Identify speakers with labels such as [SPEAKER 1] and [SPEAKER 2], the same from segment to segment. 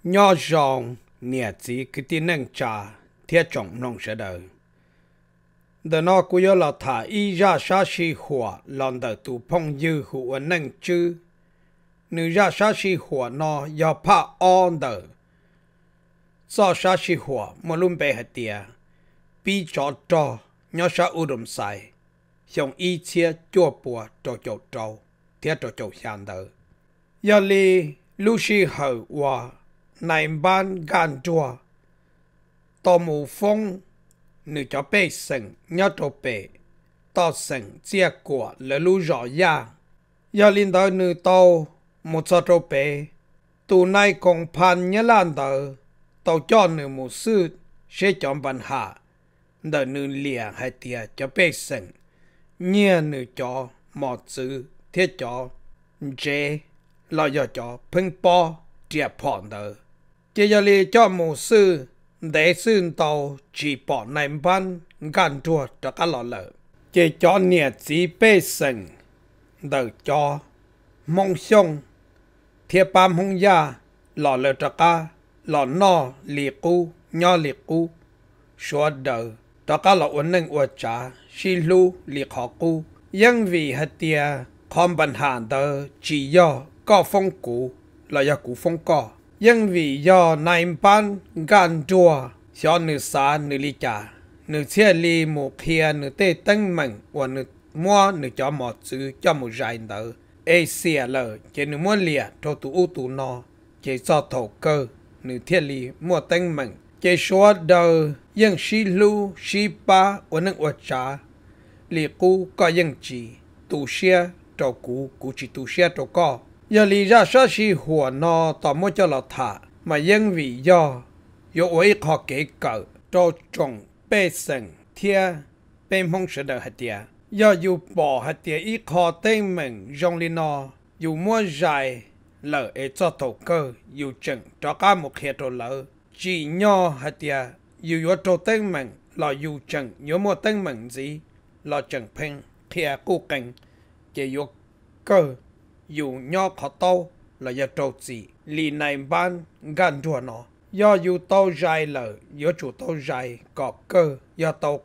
[SPEAKER 1] nhỏ rong nhẹ chỉ cái tin nâng trà thiết trọng nông sẽ đời đợt nó cũng nhớ là thả y ra sa si hỏa lần đầu tụ phong dư hữu nâng chư nữ ra sa si hỏa nó do pa on đời do sa si hỏa mà luôn bề hạt tiề bi cho nhỏ sa udom sai xong y chia chua bùa cho trâu thiết cho sang đời giờ li Lucy hậu và này ban gan chua tò mù phong nữ cho bê sừng nhớ trâu bê tò sừng chia của lỡ lũ rõ ya giờ linh đời nữ tàu một cho trâu bê tù này còn pan nhớ lan đời tàu cho nữ một sư sẽ chọn bàn hạ đời nữ lìa hay tìa cho bê sừng nhớ nữ cho một chữ thiết cho dễ lo cho phưng po chia phòn đời chỉ giờ li cho một sư để sư tàu chỉ bỏ này ban gan chua cho các lọ lợ chỉ cho nhiệt chỉ bê sừng đời cho mong sông thiệp bám hung ya lọ lợ cho các lọ no lì cu nho lì cu số đời cho các lọ uốn nâng uốn trả xì lu lì khó cu nhưng vì hạt tia không bận hạn đời chỉ do có phong cũ là do cũ phong có nhưng vì do này ban gan chua cho nữ xã nữ lý trả nữ chia li một kia nữ tê tăng mạnh và nữ mua nữ cho một chữ cho một giải nợ Asia lờ chỉ nữ mua lìa cho tụ u tụ no chỉ cho thầu cơ nữ thiết li mua tăng mạnh chỉ số đầu nhưng xí lu xí ba và nữ ở trả li cũ có nhưng chỉ tụ xe cho cũ chỉ tụ xe cho có giờ lý ra sao xí hùa nó tỏ mua cho là thả mà nhưng vì do有位họ kế cỡ cho trồng bê sừng thia bên mong sẽ đợi hạt tía do dù bỏ hạt tía ít họ tên mình rong lên nó dù mua dài lỡ ấy cho tổ cơ dù chừng cho cả một hệ đồ lỡ chỉ nhỏ hạt tía dù có trâu tên mình là dù chừng nhớ mua tên mình gì là chừng phênh thia cố cảnh chỉ dù cơ dù nhỏ khó tâu là do trâu gì lì này ban gan chua nó do dù tàu dài lỡ do chủ tàu dài có cơ do tàu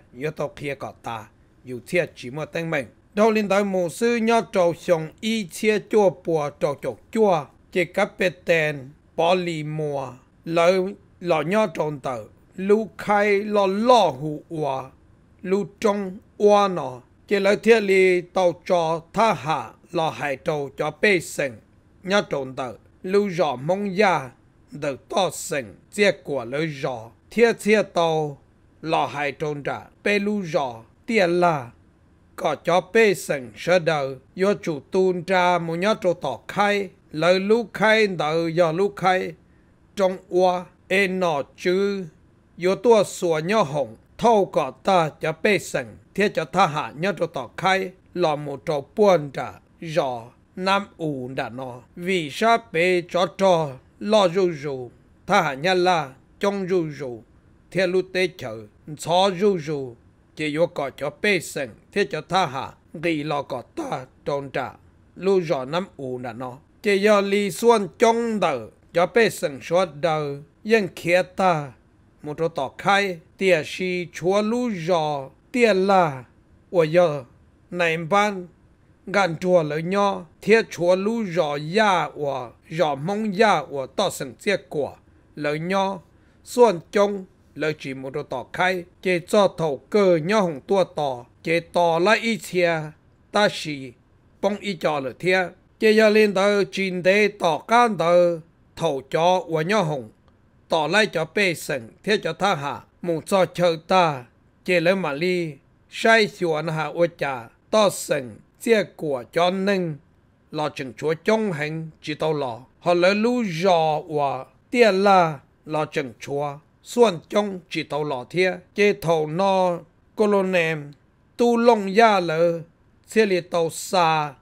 [SPEAKER 1] kia có ta dù thiệt chỉ một tên mình đâu liên tới một sư nhỏ trâu xong y chia chua bùa trâu chọc chua chỉ cấp bê tên bỏ lì mùa lỡ lọ nhỏ trâu tờ lưu khai lọ hụ hòa lưu trong hoa nọ chỉ lỡ thiệt lì tàu cho tha hạ lọ hải trâu cho bê sừng nhỏ trâu tờ lưu rõ mong ya được to sừng chia của lời rõ thiết tàu lò hai trôn trả bê lưu rõ tiền là có cho bê sừng sơ đầu do chủ tuôn ra một nhớ trô tỏ khai lời lưu khai đợi do lưu khai trong hoa ê nọ chứ do tua xua nhớ hồng thâu có ta cho bê sừng thiết cho tha hạ nhớ trô tỏ khai lò một trò buồn trả rõ nam ủ đã nó vì sao bê cho lo rù tha hạ nhà la trong rù theo lúc tế chở cho rù chỉ có có cho bê sừng theo cho tha hạ ghi lo có ta trôn trả lưu rõ năm ủ đã nó chỉ do lý xuân trong đời cho bê sừng suốt đời nhưng kia ta một chỗ tỏ khai tìa si chúa lưu rõ tìa là của giờ này ban gan chua lợi nho thiết chúa lưu rõ ya và rõ mong ya và tỏ sừng chia của lợi nho xuân trong lợi chỉ một đồ tỏ khai chế cho thầu cơ nho hồng tua tỏ chế tỏ lại ý chia ta sĩ bông ý cho lợi thiết chế giờ lên tờ chín đế tỏ can tờ thầu cho và nho hồng tỏ lại cho bê sừng thiết cho tha hạ một cho chờ ta chế lợi mà ly sai xuân hạ ô trà tỏ sừng chia của cho nên là chừng chúa trong hành chỉ tao lò họ lấy lưu rõ và tiền là chừng chúa xuân trong chỉ tao lò thia chế thầu no colonem tu long ya lỡ xe li tàu xa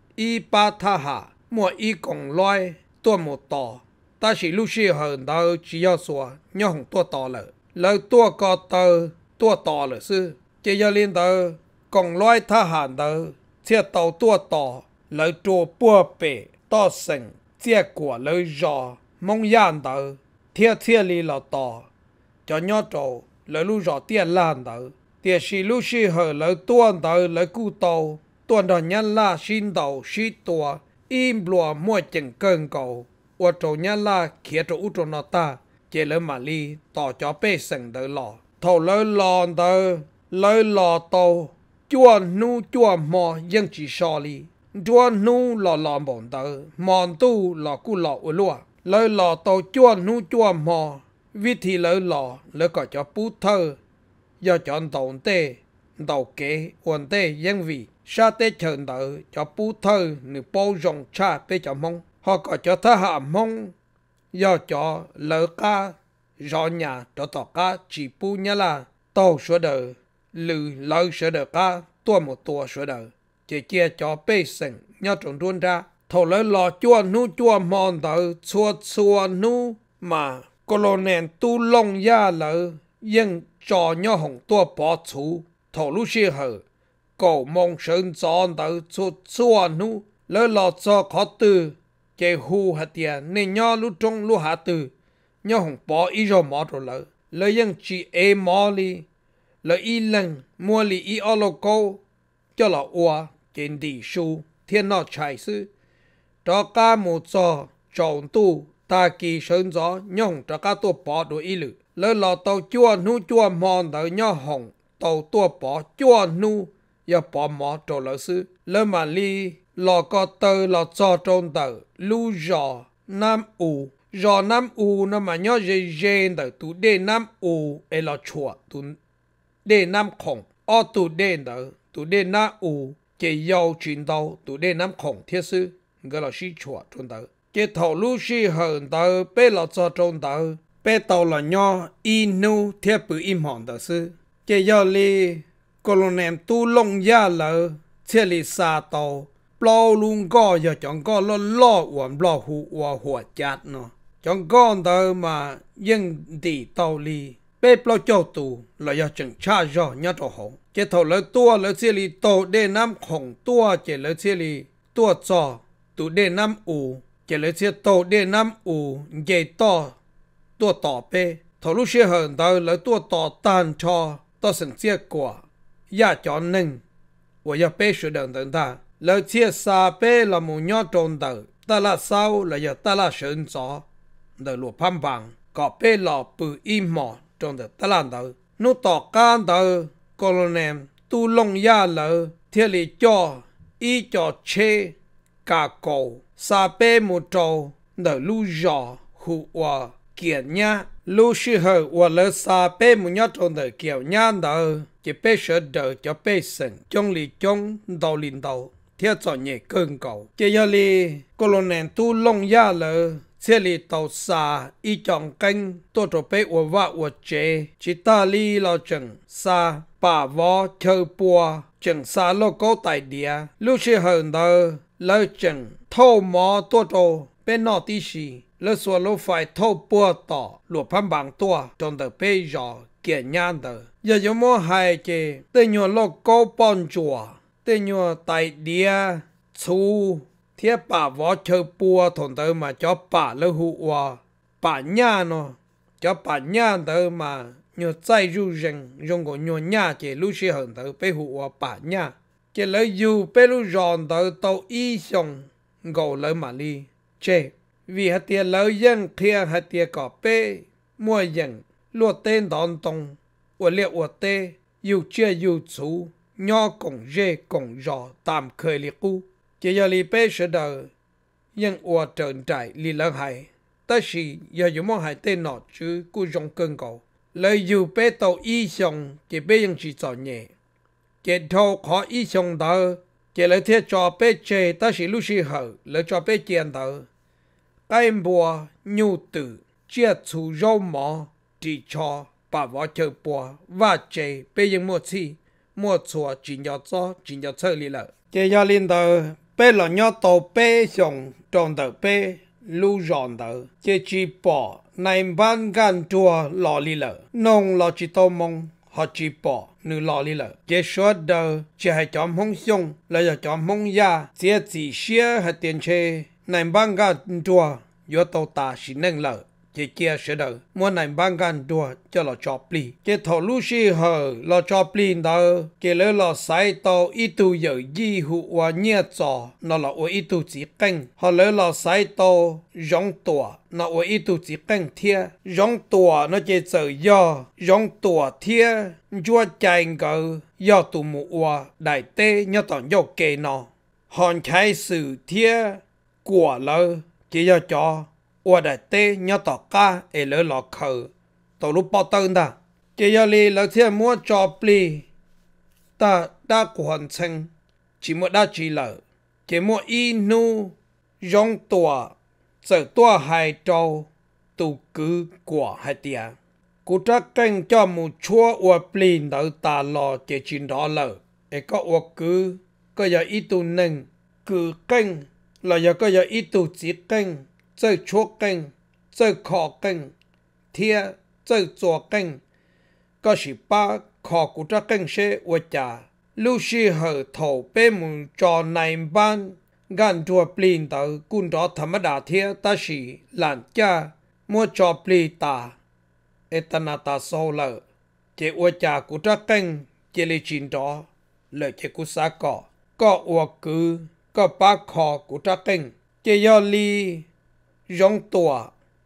[SPEAKER 1] y ba tha hạ mua y cổng loài tua một tỏ ta chỉ lưu sĩ hơn đâu chỉ do xua nhau hồng tua tỏ lỡ tua có tờ tua tỏ lỡ sư chế do liên tờ cổng loài tha hạ đâu chia tàu tua tỏ lời trùa bùa bể to sừng chia của lời rõ mong yan tờ thiết thiết li là tỏ cho nhớ trâu lời lu rõ tiền lan tờ tiền xì lu xì hở lời tuôn tờ lời cu tàu tuôn đỏ nhân la xin tàu xí tua im lùa mua chừng cơn cầu và trâu nhân la kia trâu u trâu nó ta chế lời mà li tỏ cho bê sừng tờ lò thầu lời lò tờ lời lò tàu chua nu chua mò dân chỉ so li chua nu lò lò bổn tờ mòn tu lò cu lò u lùa lời lò tàu chua nu chua mò vì thì lời lò lời có cho bút thơ do chọn tàu kế ổn tê dân vì sa tê chờn tờ cho bút thơ nữ bao rộng cha bê cho mong họ có cho thơ hạ mong do cho lời ca rõ nhà cho tỏ ca chỉ bú nhá là tàu số đời lừ lời số đời ca tua một tua số đời chỉ chia cho bê sừng nhớ trộn ruôn ra thầu lời lò chua mòn tờ chua nu mà colonel tu long ya lỡ nhưng cho nhớ hồng tua bỏ chú thầu lúc xưa hở cầu mong sơn giòn tờ chua nu lỡ lò cho khó từ chế hù hạt tiền nên nhớ lúc trong lúc hạ từ nhớ hồng bỏ ý rồi mỏ rồi lỡ nhưng chỉ mỏ li lỡ ý lần mua li ý ô lô câu cho là ua trên tỷ su thiên nó chạy sư cho cả một trò trộn tu ta kỳ sơn gió nhông cho cả tua bỏ đồ ý lự lỡ lò tàu chua nu chua mòn tàu nhớ hồng tàu tua bỏ chua nu giờ bỏ mỏ trộn lỡ sư lỡ mà li lò có tờ lò cho trộn tờ lu giò nam u nó mà nhớ dê tờ tu đê nam u e lò chua tu đê nam khổng o tu đê tờ tu đê na u chế yêu chuyển đầu tu đê nam khổng thiết sư cái là sĩ chua trộn tờ chế thầu lu sĩ hờn tờ bê lò cho trộn tờ bê tàu là nhớ inu thiết bự im hòn tờ sư chế yêu li colonel tu long ya lờ chế li sa tàu bao luôn có giờ chọn có lo uổng lo hùa chát nó chọn con tờ mà dân tỷ tàu li bê bao châu tù là giờ chừng cha do nhớ đồ hổ chế thầu lỡ tua lỡ chế li tàu đê nam khổng tua chế lỡ chế li tua cho tụ đê nam u chế lỡ chế tàu đê nam u chế to tua tỏ bê thầu lúc xưa hờn tờ lỡ tua tỏ tàn cho to sừng chia quả ya chọn nâng và ya bê sửa đợn tận ta lỡ chia xa bê là một nhó trồn tờ ta là sao là giờ ta là sơn gió tờ lụa phăm bằng có bê lọ bự im mỏ trồn tờ ta là tờ nó tỏ can tờ colonel tu long ya lỡ thiết lý cho y cho chê cả cầu xa bê một trâu tờ lưu giỏ hụ hòa kiện nhá lưu sư hờ hòa lỡ xa bê một nhó trồn tờ kiểu nhá tờ chỉ bê sửa đỡ cho bê sừng trong lì trong đầu lìn đầu theo chọn nhẹ cơn cầu chỉ giờ li colonel tu long ya lỡ xe li tàu xa y chọn canh tôi cho bê ua vạ ua chế chỉ ta li lo chừng xa bà vó chơi bùa chừng xa lo câu tại địa lúc sư hờn tờ lỡ chừng thâu mò tôi cho bê nọ tí xì lỡ xua lô phải thâu bùa tỏ lụa phăm bằng tua trong tờ bê giò kia nhan tờ giờ giống mô hai chế tên nhỏ lo câu bọn chùa tên nhỏ tại địa chú thiết bà võ chơi bùa thôn tờ mà cho bà lỡ hụ hòa bà nha nó cho bà nha tờ mà nhỏ chạy ru rừng dùng của nhỏ nha chế lúc xí hờn tờ bê hụ hòa bà nha chế lỡ dù bê lúc giòn tờ tàu y xong gầu lỡ mà li chế vì hạt tiền lỡ dân kia hạt tiền có bê mua dân lùa tên đón tông và liệu ở tê yêu chia yêu chú nhỏ cổng dê cổng giò tạm khởi liệt cu chỉ giờ li bê sẽ đờ nhưng ở trơn trải li lỡ hại ta chỉ giờ dùng món hại tên nọ chứ cu rong cơn cầu lời dù bê tàu y xong chỉ bêยังchỉ cho nhẹ chỉ thâu khó y xong đó chỉ lời thiết cho bê chê ta chỉ lúc xí hở lời cho bê chèn đó cái bùa nhu tử chia chú rau mỏ chỉ cho bà võ chơi bùa và chế bê những mua chùa chỉ nhỏ chơi li lợ chế cho linh tờ bê là nhỏ tàu bê xong tròn tờ bê lưu giòn tờ chế chỉ bỏ này ban gan chùa lò li lợ nông lò chỉ tàu mông họ chỉ bỏ nữ lò li lợ chế số đờ chỉ hay chọn mông xong là giờ chọn mông ya chế chỉ xia hay tiền chê này ban gan chùa yo tàu ta chỉ nâng lợ chỉ kia sẽ đỡ mua này ban gan đùa cho là cho pli chỉ thầu lu si hờ là cho pli đó chỉ lấy là sai tàu ít tu giờ gì hụ và nhẹ trò nó là ít tu chỉ canh họ lấy là sai tàu giống tua nó ít tu chỉ canh thia giống tua nó chỉ sợ do giống tua thia chúa chạy ngờ do tu mù và đại tê nhớ tận do kê nó hòn khai sự thia của lơ chỉ cho và đại tê nhớ tỏ ca ở lỡ lọ khờ tàu lúc bao tên ta chỉ giờ li lỡ thiên mua cho pli ta đã hoàn thành chỉ mua đã chỉ lỡ chỉ mua inu giống tua giờ tua hai trâu tu cứ của hai tia cú trắc canh cho một chúa và pli đỡ ta lò chỉ chuyện đó lỡ để có và cứ có giờ ít tu nâng cứ canh là giờ có giờ ít tu chỉ canh chơi chúa canh chơi khó canh thia chơi chùa canh có sĩ ba khó của cha canh sẽ ở nhà lưu sĩ hở thầu bê mù cho này ban gan chùa plin tờ cún đó thầm đà thia ta sĩ làm cha mua cho plin ta etanata sâu lợ chỉ ở nhà của cha canh chỉ lấy chín đó lợi chỉ của xã có ở cứ có ba khó của cha canh chỉ do li giống tua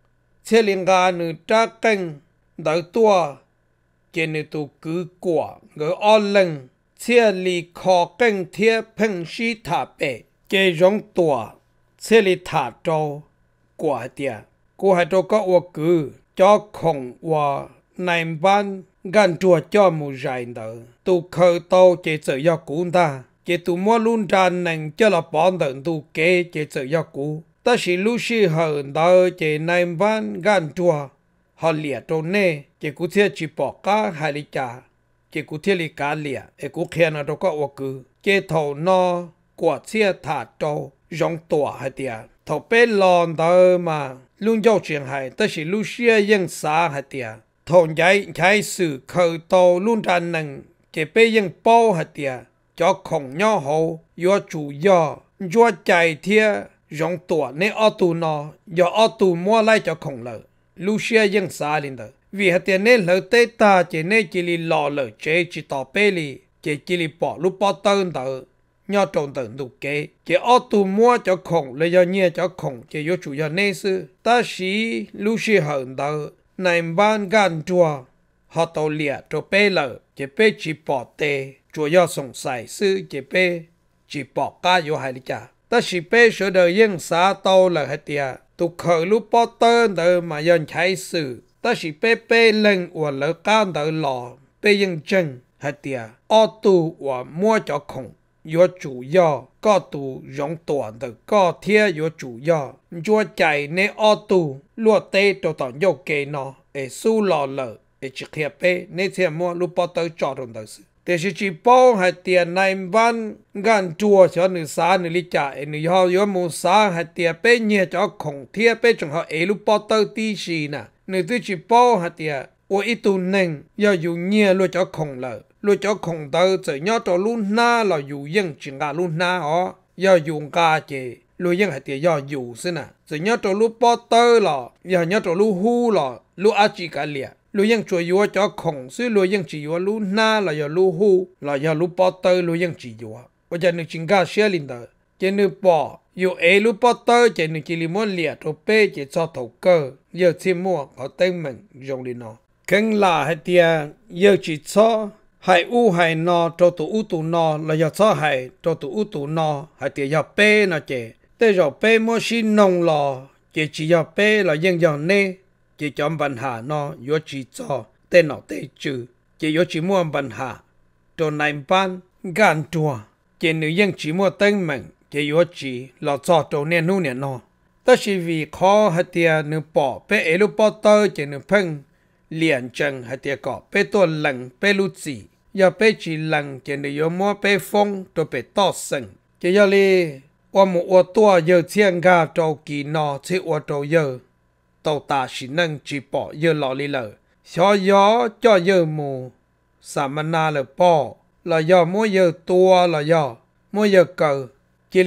[SPEAKER 1] chế liên gà nữ tra canh đỡ tua chế nữ tu cứ quả ngỡ o lần chế li khó canh thiê phêng sĩ thả bể chế giống tua chế li thả trâu quả tìa cô hai trâu có ô cứ cho khổng và này ban gan chùa cho mù dài đỡ tu khờ tàu chế tự do cũ ta chế tu mua luôn ra nành cho là bọn đợn tu kế chế tự do cũ ta chỉ lưu sĩ hờ đỡ chế này ban gan chùa họ lìa trâu nê chế cú thiê chỉ bỏ cá hai lý trà chế cú thiê lý cá lìa ê cú khen ở đâu có ô cư chế thầu no quả thiê thả trâu giống tỏa hai tìa thầu bê lòn đỡ mà luôn dâu chuyện hay ta chỉ lưu sĩ yên xa hai tìa thầu nhảy khai sự khờ tàu luôn ra nâng chế bê yên bao hai tìa cho khổng nhỏ hậu do chủ do do chạy thiê giống tuổi nên ở tù nó do ở tù mua lại cho khổng lỡ Lucia dân xa lên đó vì hạt tiền nên lỡ tê ta chỉ nên chỉ li lò lỡ chế chỉ tỏ bê li chỉ li bỏ lúc bỏ tên đó nhau trộn tận đủ kế chỉ ở tù mua cho khổng là do nhẹ cho khổng chỉ do chủ do nên sư ta sĩ Lucia hận đó này ban gan chùa họ tàu lìa cho bê lỡ chỉ bê chỉ bỏ tê chùa do sòng sài sư chỉ bê chỉ bỏ cá vô hai lý cha ta chỉ bê sửa đời dân xã tàu là hết tiệt tụ khởi lúc bỏ tên đời mà dân chạy sự ta chỉ bê bê lên và lỡ can đời lò bê dân chân hết tiệt ở tù và mua cho khổng do chủ do có tù giống toàn đời có thiê do chủ do cho chạy nên ở tù lúa tê cho tao vô kê nó để su lò lỡ để chỉ hiệp bê nên thiê mua lúc bỏ tên cho trong đời sự để chỉ bao hai tiền này văn gan chùa cho nữ xã nữ lý trả nữ họ có một xã hai tiền bé nhẹ cho khổng thiê bé trong họ ấy lúc bao tơ tí xì nè nữ tư chỉ bao hai tiền ở ít tu neng do dùng nhẹ luôn cho khổng lợ luôn cho khổng tơ chỉ nhớ cho luôn na là dùng yên chỉ ngã luôn na họ do dùng ca chế luôn yên hai tiền do dùng xin nè chỉ nhớ cho lúc bao tơ là do nhớ cho lúc hu là lúc ăn chỉ cả liền lưu yên chúa yếu cho khổng sư lưu yên chỉ yếu lưu na là do lưu hu là do lưu bỏ tơ lưu yên chỉ yếu và cho nên chính cả xe linh đó cho nên bỏ yếu ấy lưu bỏ tơ cho nên chỉ muốn liệt rồi bê chỉ cho thầu cơ giờ thêm mua có tên mình dùng đi nó kênh là hai tia giờ chỉ cho hai u hai no cho tụ u tụ no là do cho hai cho tụ u tụ no hai tia do bê nó chỉ tới rồi bê mua xin nông lò chỉ do bê là dân do nê chỉ chọn bản hà nó yếu chỉ cho tên nó tên chữ chỉ yếu chỉ mua bản hà cho này ban gan chùa chỉ nữ dân chỉ mua tên mình chỉ yếu chỉ là cho trâu nè nu nè nó ta chỉ vì khó hay tiền nữ bỏ bé ấy lúc bỏ tơ chỉ nữ phăng liền chân hay tiền cọ bé tua lần bé lu chỉ giờ bé chỉ lần chỉ nữ yếu mua bé phong rồi bé to sừng chỉ giờ li qua một ô tua giờ thiên ga trâu kỳ nó chỉ ô trâu giờ tàu ta chỉ năng chỉ bỏ giờ lọ li lợ cho gió cho giờ mù samana lợ bỏ là do mua giờ tua là do mua giờ cờ chỉ li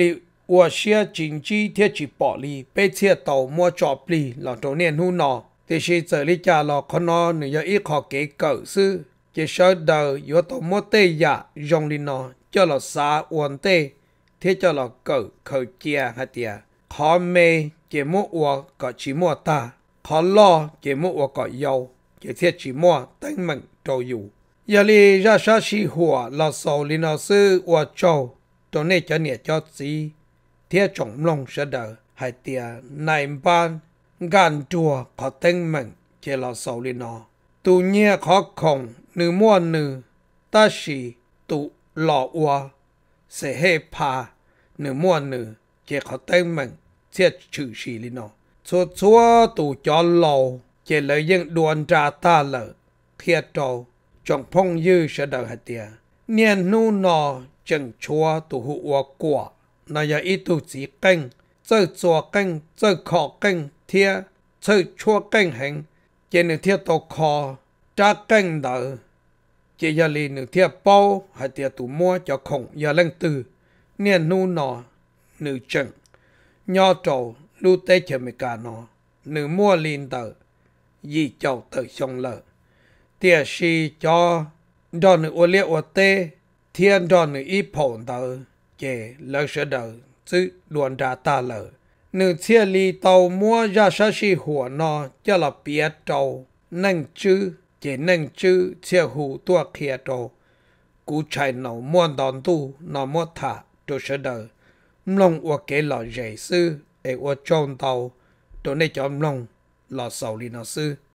[SPEAKER 1] 我写经济贴起保利，被切到莫作利，老多年后呢，这是这里家了，可能你要一考给狗是，这晓得有到莫对呀，用的呢，叫了啥问题，贴叫了狗口家还点，考没这莫我个起莫大，考了这莫我个有，这贴起莫等门都有。要里让啥西火，老手里老师我做，到那家年叫子。thiết trọng lòng sẽ đỡ hai tia này ban gan chùa có tên mình chỉ là sầu li nó tu nhẹ khó khổng nữ mua nữ ta chỉ tu lọ ua sẽ hệ pa nữ mua nữ chỉ có tên mình chỉ chữ chỉ li nó chúa chúa tu cho lâu chỉ lợi dụng đoàn trà ta lợ thiết trâu trọng phong dư sẽ đỡ hai tia niên nu nó chẳng chúa tu hụ ua quả nó giờ ít tu chỉ kênh, chơi chùa kênh, chơi khó kênh, thia, chơi chua kênh hành, chỉ nửa thia tổ khó, trả kênh đỡ, chỉ giờ lì nửa thia bao, hay thia tụ mua cho khổng giờ lên từ, niên nu nọ, nửa chừng, nhỏ trầu, lưu tế chờ mày cả nọ, nửa mua linh đỡ, gì chầu tự xong lợ, thia si cho, đó nửa ô liệt ô tê, thiên đó nửa ít phổn đỡ. Chế lỡ sẽ đỡ chứ đoàn ra ta lỡ nữ chia ly tàu mua ra sa si hùa nó cho là biết trâu nâng chữ chế nâng chữ chia hù tua kia trâu cú chạy nấu muôn đòn tu nó mua thả cho sẽ đỡ mông ua kế lọ dễ sư để ua trôn tàu đồ này cho mông lọ sầu li nó sư